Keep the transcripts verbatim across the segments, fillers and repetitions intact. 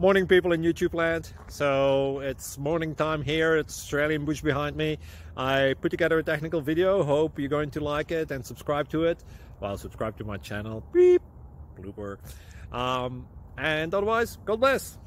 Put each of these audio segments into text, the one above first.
Morning, people in YouTube land. So it's morning time here. It's Australian bush behind me. I put together a technical video. Hope you're going to like it and subscribe to it. Well, subscribe to my channel. Beep. Blooper. Um, and otherwise, God bless.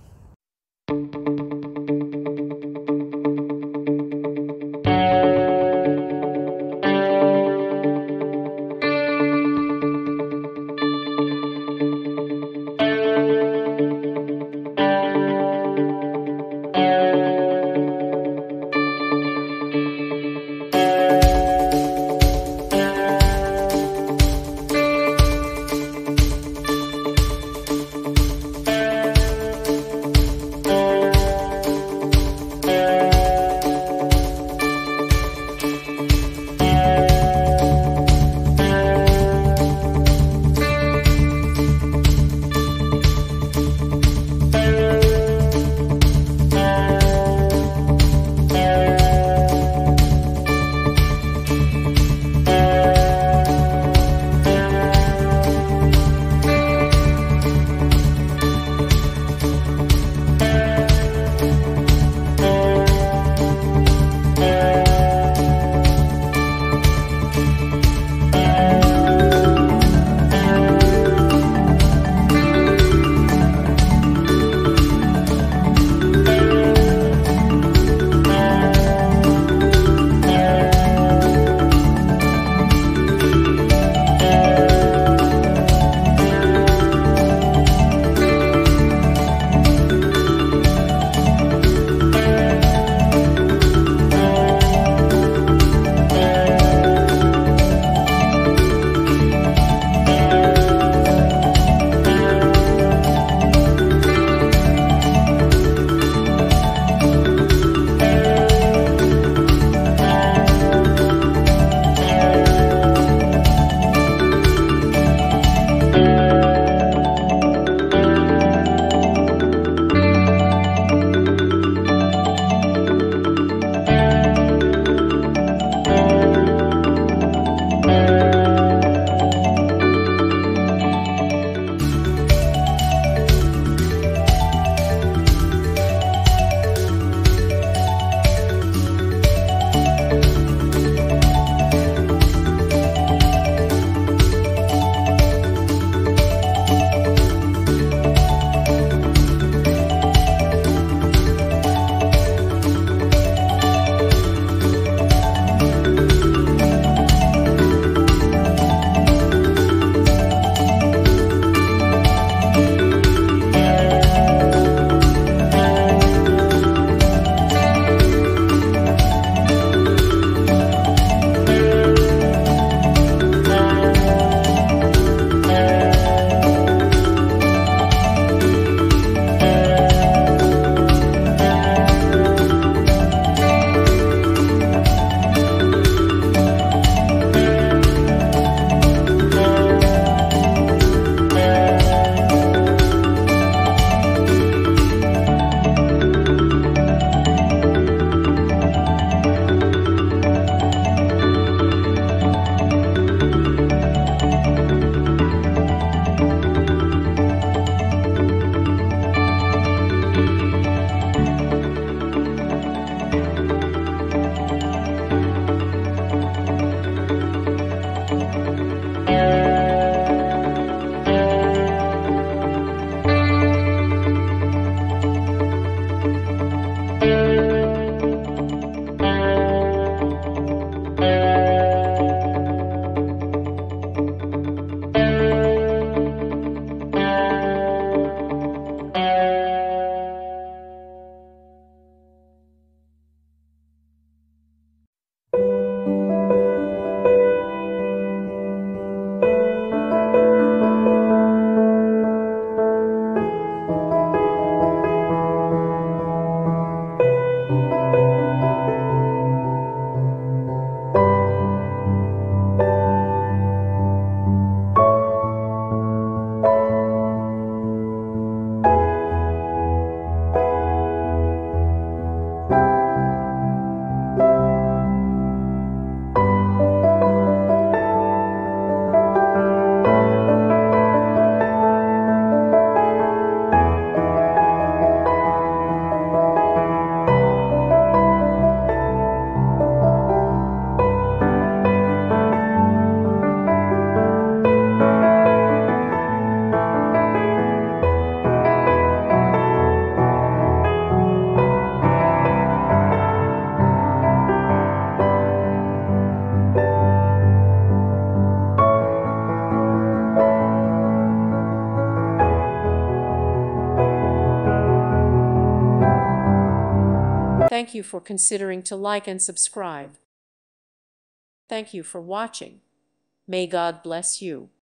Thank you for considering to like and subscribe. Thank you for watching. May God bless you.